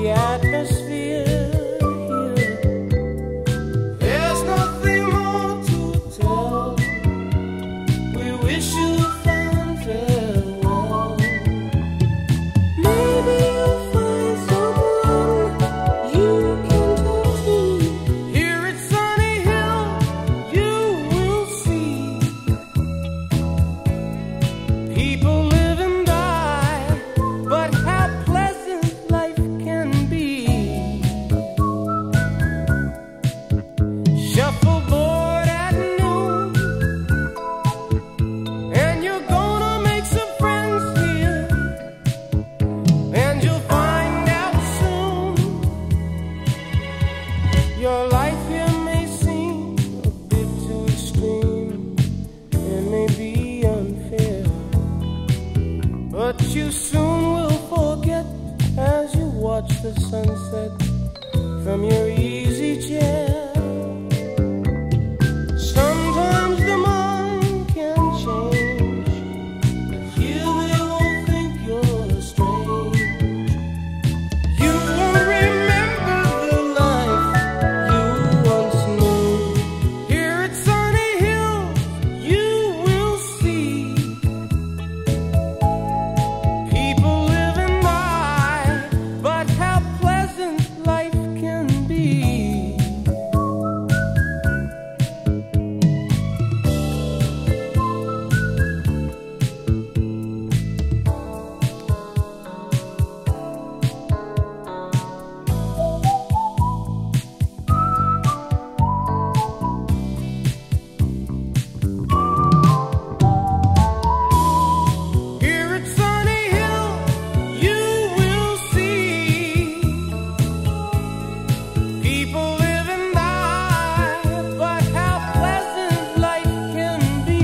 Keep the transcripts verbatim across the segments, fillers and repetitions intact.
the atmosphere here. There's nothing more to tell. We wish you a fond farewell. Maybe you'll find someone you can talk to. Here at Sunny Hill, you will see people live and die, but how pleasant life can be. Shuffleboard at noon, and you're gonna make some friends here, and you'll find out soon. Your life here may seem a bit too extreme and may be unfair, but you soon will forget as you watch the sunset from your easy chair. Sometimes the mind can change, but here they won't think you're strange. You will remember the life you once knew. Here at Sunny Hill, you will see people live and die, but how pleasant life can be. Here at Sunny Hill, you will see people live and die, but how pleasant life can be.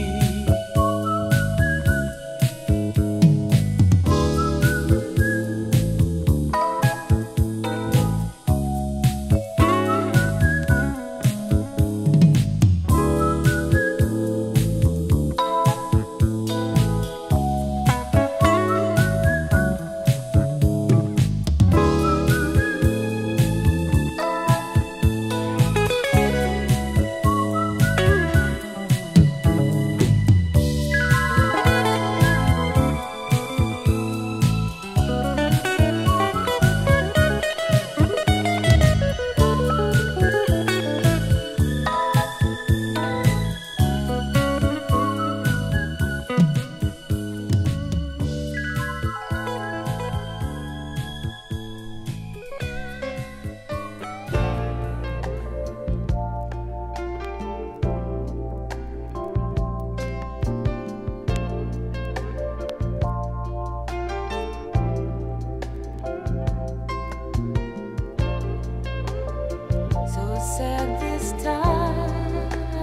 So sad this time,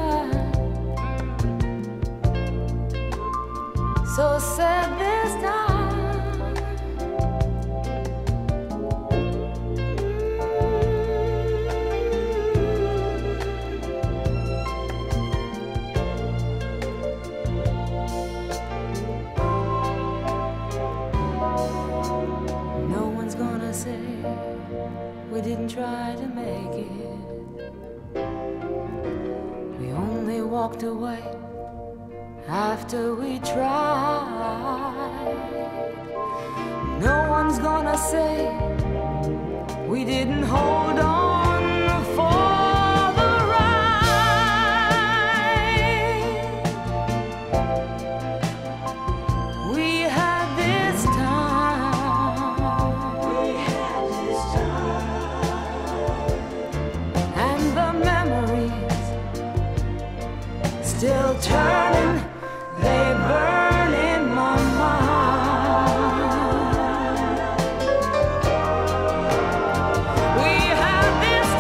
so sad this time. No one's gonna say we didn't try to make it. We only walked away after we tried. No one's gonna say we didn't hold on for the ride. We had this time, we had this time, and the memories still turning, they burn in my mind. We had this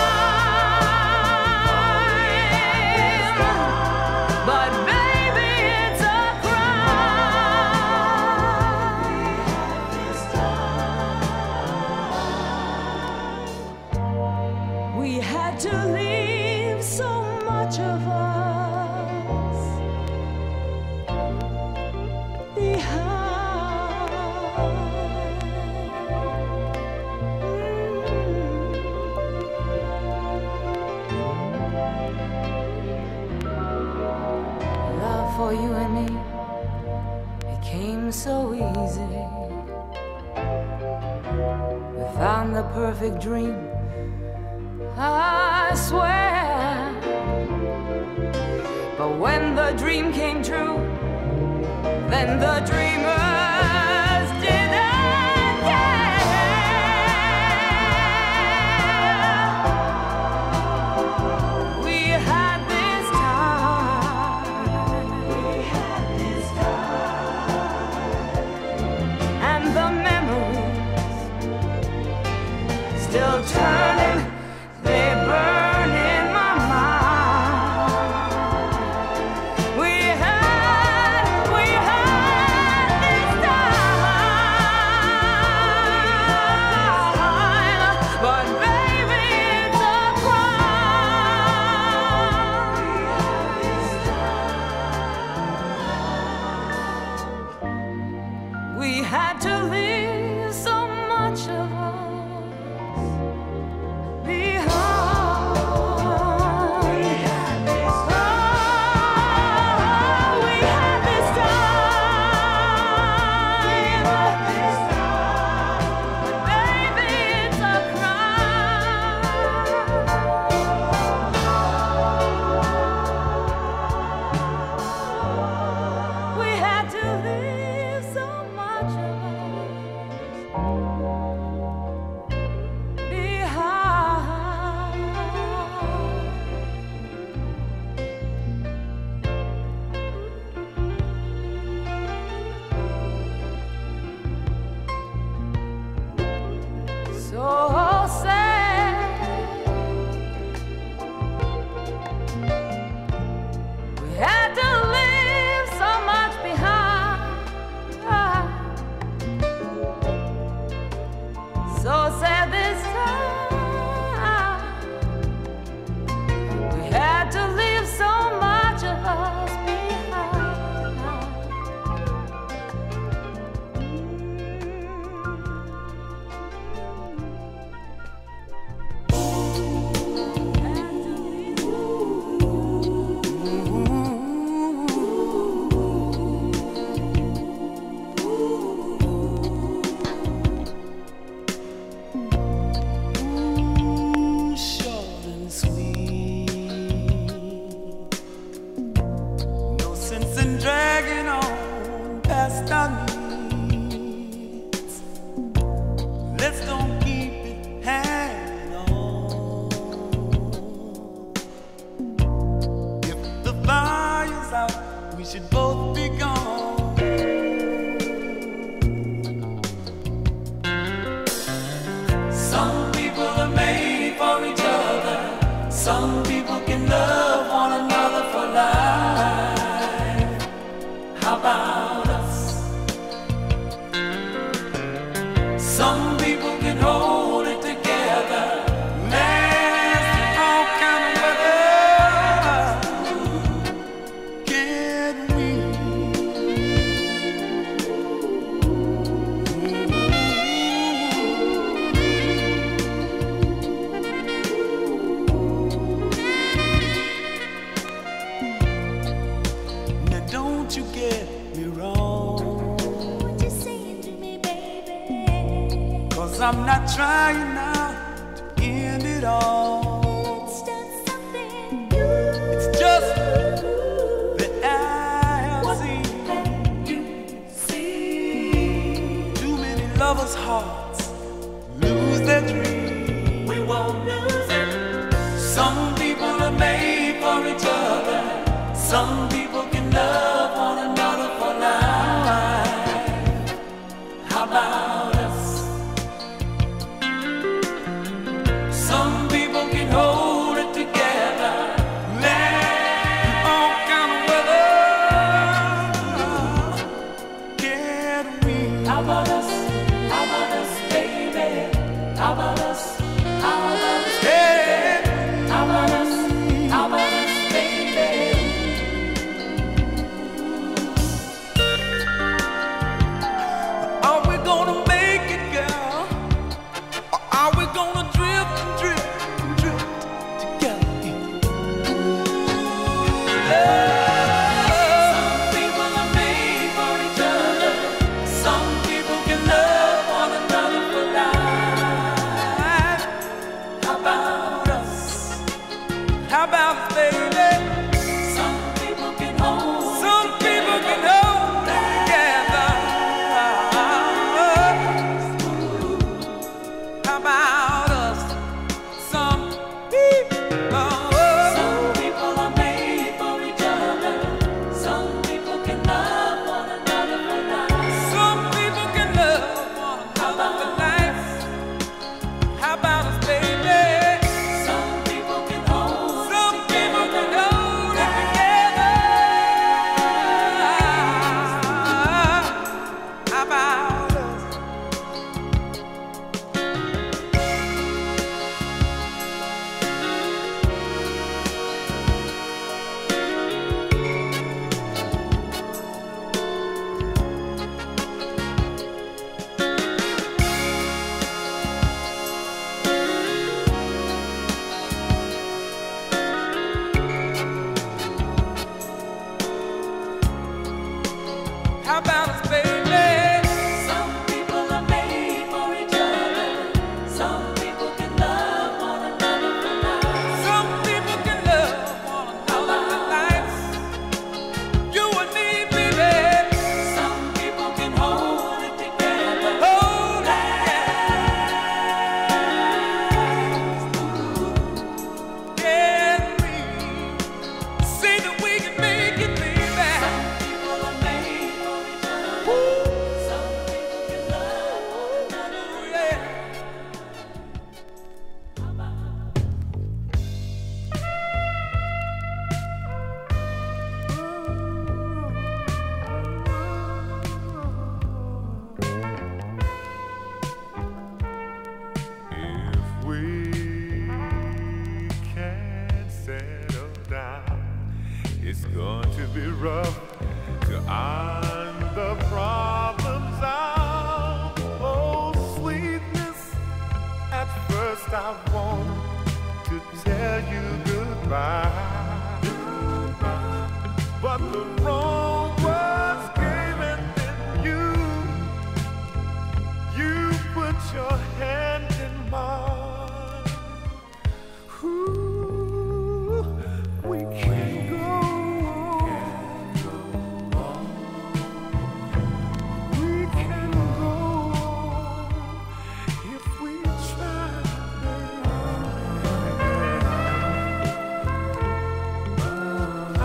time, but baby, it's a crime. We had to leave so much of us for you and me, it came so easy. We found the perfect dream, I swear. But when the dream came true, then the dreamers didn't care. We had this time, we had this time, and the memories still turning, they burn in my mind. We had, we had this time, but baby, it's a crime. We had to leave so much of us How about us, baby? Some people are made for each other. Some people can love one another for life. Some people can love one another for life. You and me, baby. Some people can hold it together. Hold it. Yeah, we say that we can make it, baby. Some people are made for each other. Some people can love one another. Yeah. If we can't settle down, it's going to be rough to iron the problems out. Oh, sweetness, at first I want to tell you goodbye. But the wrong words came and then you You put your hand in mine. Ooh, we can't go on. We can go on if we try, baby. I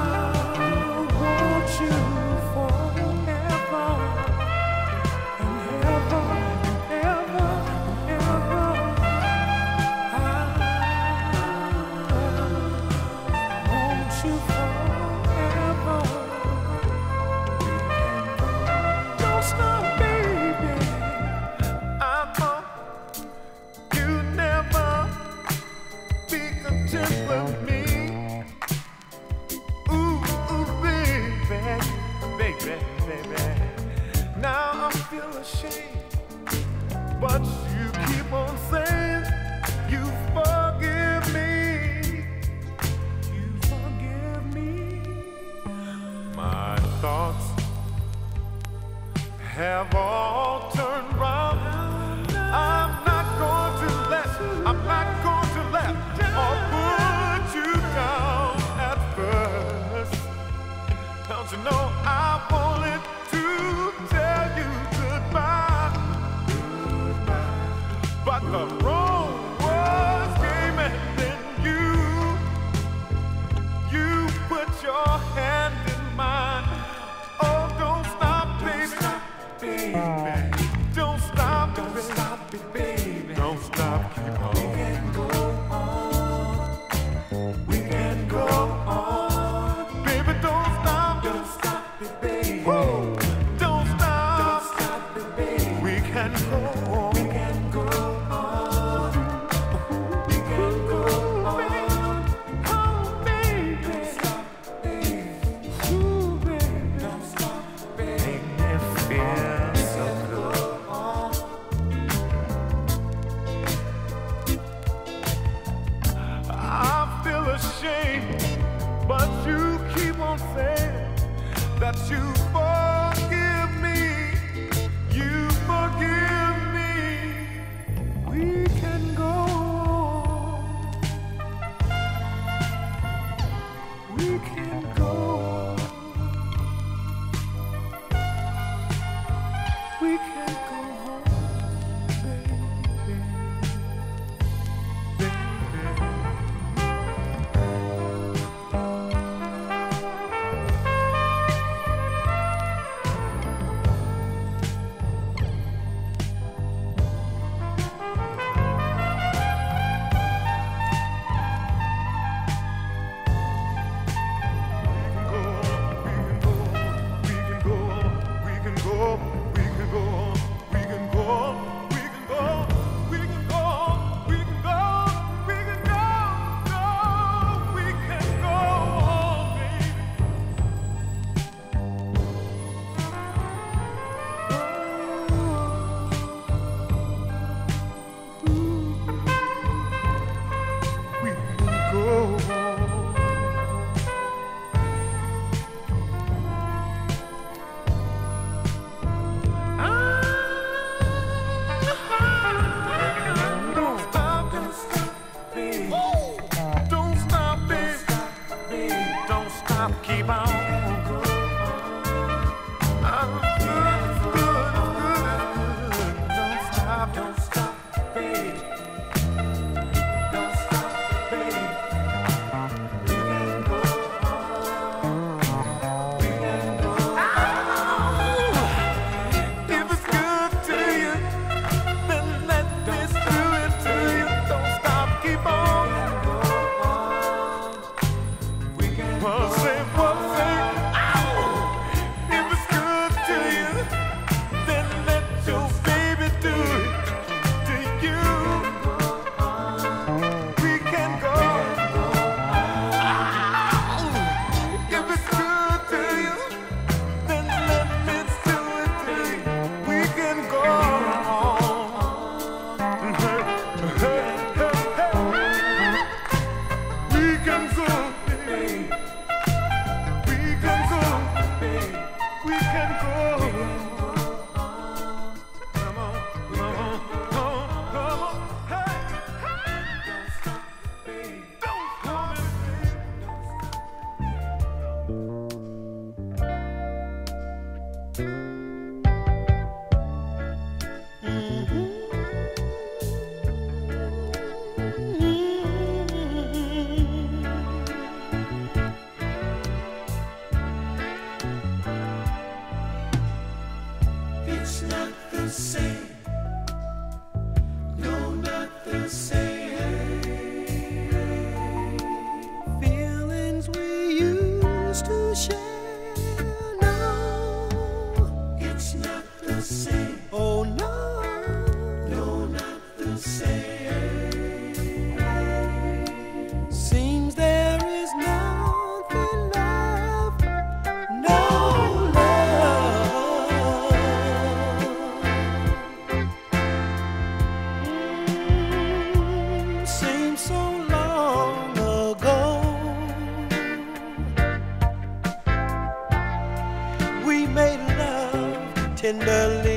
want you forever. And ever, ever, ever, I want you forever. Don't stop, baby. I thought you'd never be content with me. Ooh, ooh, baby, baby, baby. Now I feel ashamed, but you keep on saying you forgive me. You forgive me. My thoughts have all turned round. I'm not going to let, I'm not going to let or put you down at first. Don't you know I wanted to tell you goodbye, but the wrong words came and then you, you put your hand in mine. Oh, don't stop, baby, baby. Don't stop, don't stop it, baby. Don't stop, keep on. We can go on. We can go on, baby. Don't stop, don't stop it, baby. Woo. Don't stop, don't stop it, baby. We can go on. We can go on. We can go on. Oh, baby. Don't stop, baby. Ooh, baby. Don't stop, baby. Make me feel so good. I feel ashamed, but you keep on saying that you forgive me. You forgive me. We can go on. We can go on. We can go on, baby. Baby. keep on. Oh, good, good, good. Don't stop, don't stop, baby. Don't stop, baby. We can go on. We can go on. If it's good to you, then let this do it to you. Don't stop, keep on. Well, say what, say, ow! If it's good to you, then let your baby do it to you. We can go. Ow! If it's good to you, then let me do it to you. We can go. We can go. We can go, baby. We can go. Come on, come on, come on, come on. Hey, hey. Don't stop, baby. Don't stop, baby. It's not the same. No, not the same. Feelings we used to share. No, it's not the same. Oh no, no, not the same. Seems there is nothing left. No love. Seems so long ago. We made love tenderly.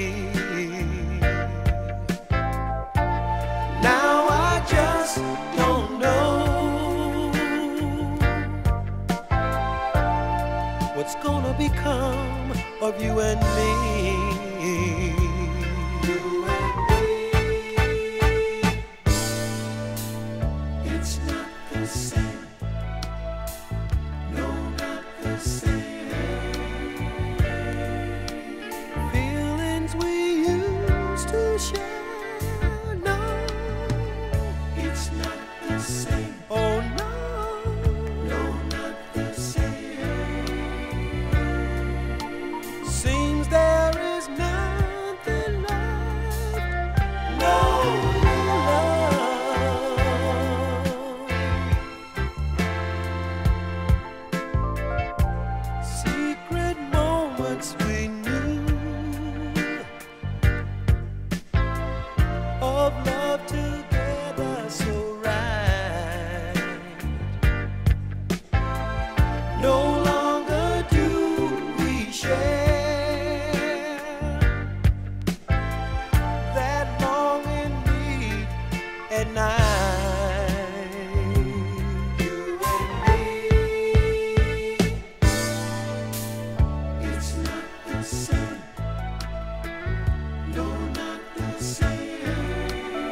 Now I just don't know what's gonna become of you and me. You and me. It's not the same. No, not the same. Feelings we used to share. No, it's not the same. Oh no, no, not the same. Seems there is nothing left. No love. Secret moments we knew of love together so right. No longer do we share that longing need at night. You and me. It's not the same. No, not the same.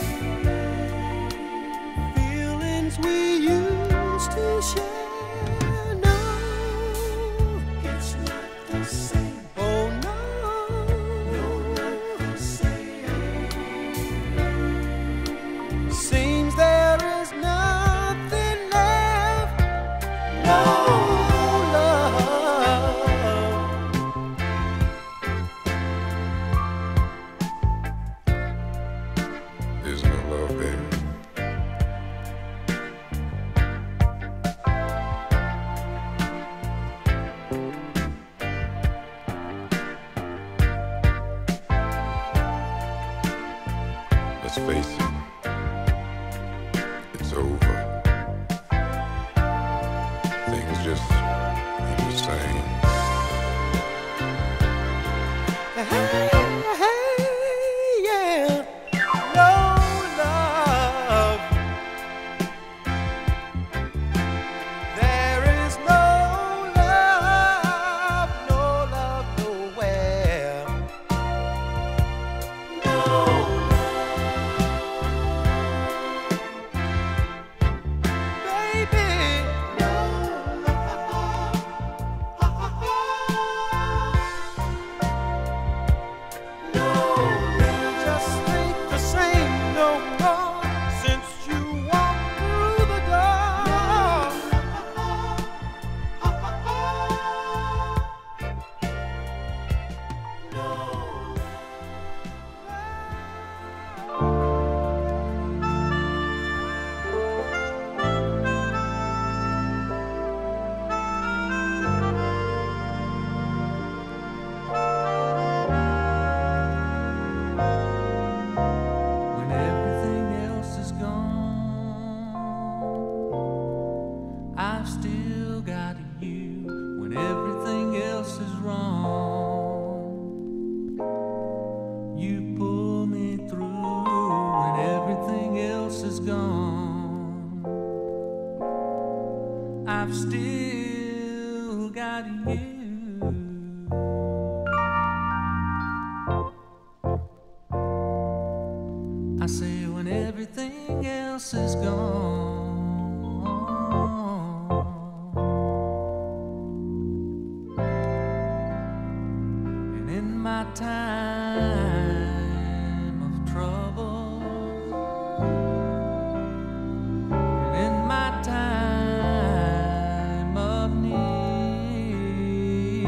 Feelings we used to share. No, it's not the same. Oh no, no, not the same. Seems there is nothing left. No love. There's no love, baby. Let's face it, it's over. Things just ain't the same. Hey, hey, yeah. No love. There is no love. got you. I say when everything else is gone, and in my time of trouble, and in my time of need,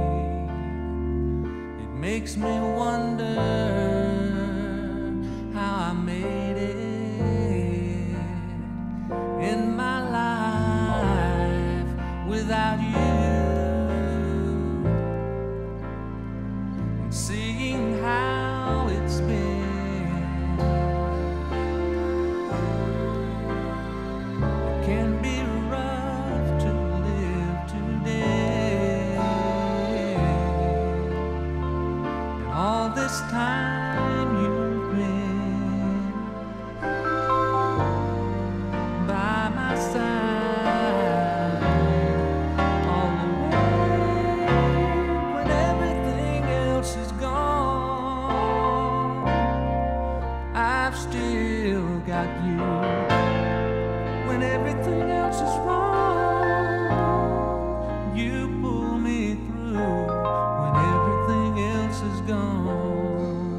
it makes me wonder without you, and seeing how it's been. It can be rough to live today, and all this time you've been by my side. Got you when everything else is wrong. You pull me through when everything else is gone.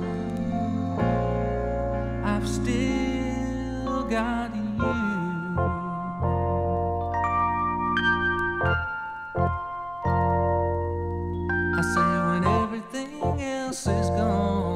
I've still got you. I say when everything else is gone.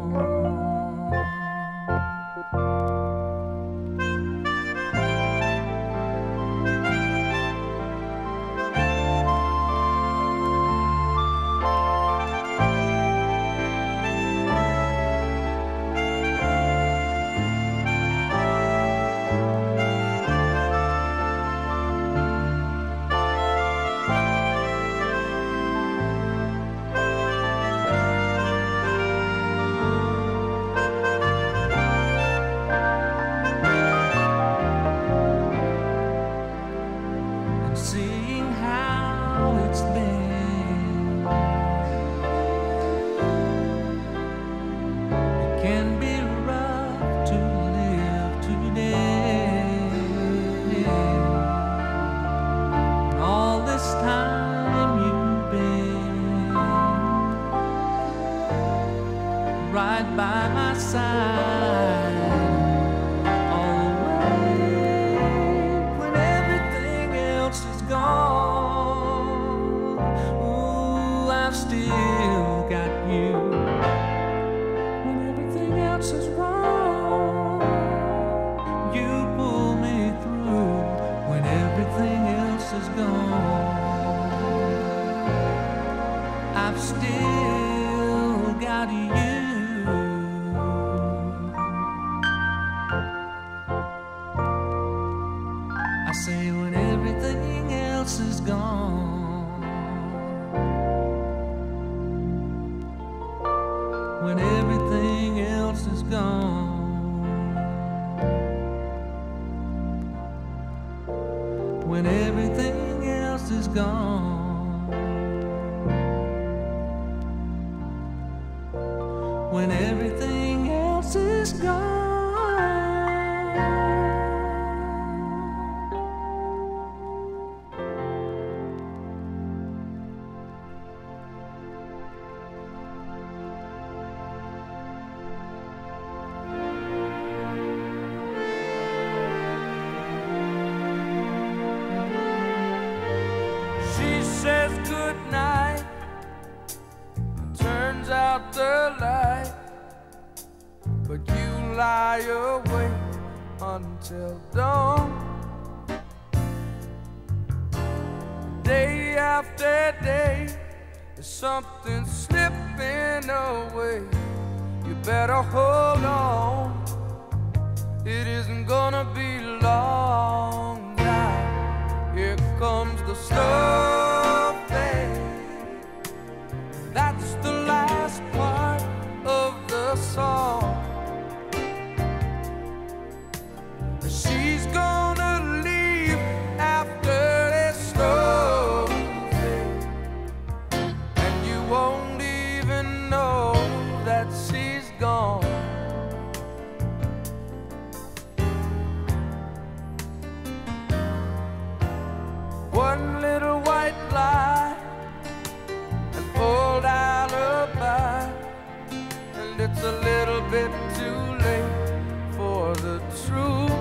Right by my side all the way when everything else is gone. Ooh, I've still got you when everything else is wrong. You pull me through when everything else is gone. I've still got you. I say when everything else is gone, when everything else is gone, when everything else is gone, when everything else is gone. Says good night, turns out the light, but you lie awake until dawn. Day after day, there's something slipping away. You better hold on, it isn't gonna be long now. Here comes the snow. That's the last part of the song. She's gonna leave after this snow fade. it's a little bit too late for the truth.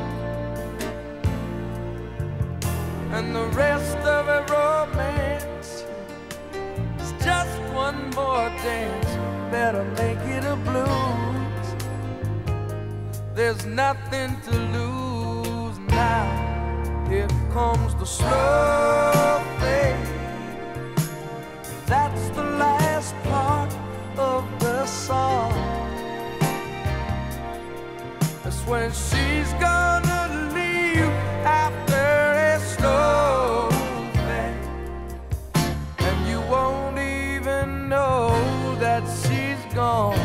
And the rest of a romance is just one more dance. Better make it a blues. There's nothing to lose now. Here comes the slow fade. That's the last part of the song. That's when she's gonna leave after a slow fade, and you won't even know that she's gone.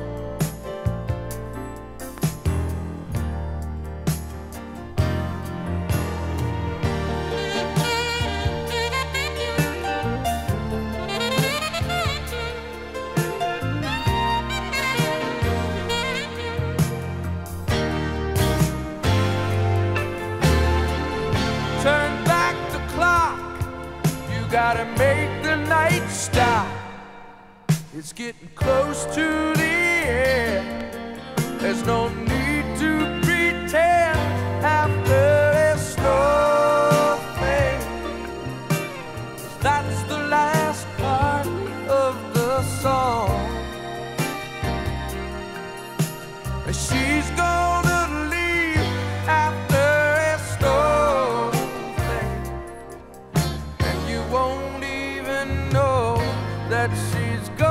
Gotta make the night stop. It's getting close to the end. There's no need to pretend after a slow fade. That's the last part of the song. She's gonna leave after a slow fade, won't even know that she's gone.